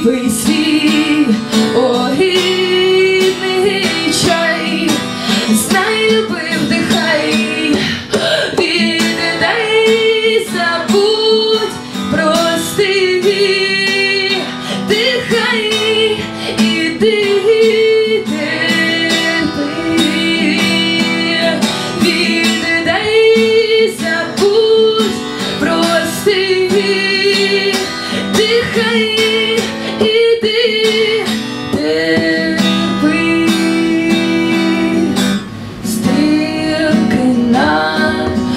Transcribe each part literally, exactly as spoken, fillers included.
випий свій огидний чай, знай, люби, вдихай, віддай, забудь, прости, дихай, іди, терпи, віддай, забудь, прости, дихай, іди, терпи. Стрілки на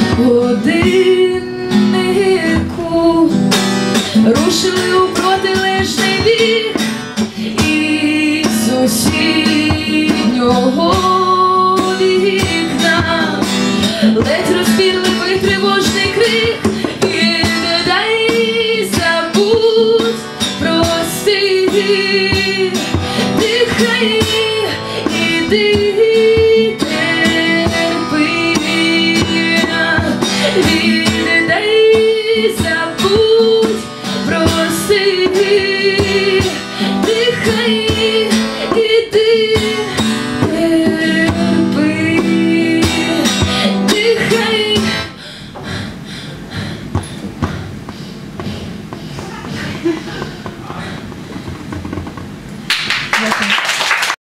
годиннику рушили у протилежний бік, і з сусіднього вікна ледь розбірливий тривожний крик. Віддай, забудь, прости, дихай, іди, терпи, віддай, забудь, прости, дихай, іди, терпи, дихай. Дякую.